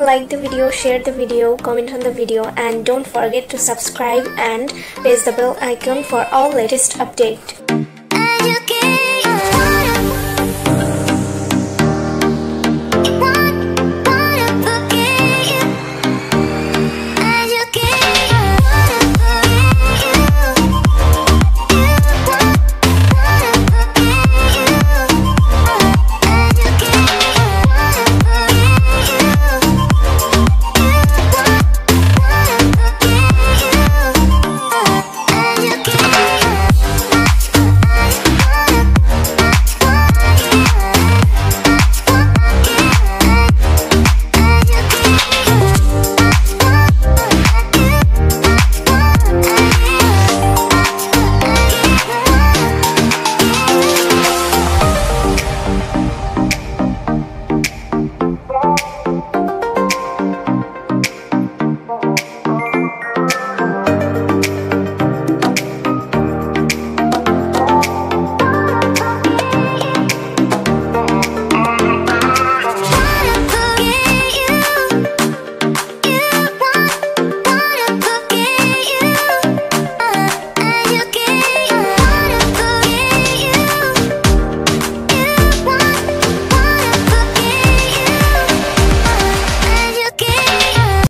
like the video, share the video, comment on the video, and don't forget to subscribe and press the bell icon for all latest update.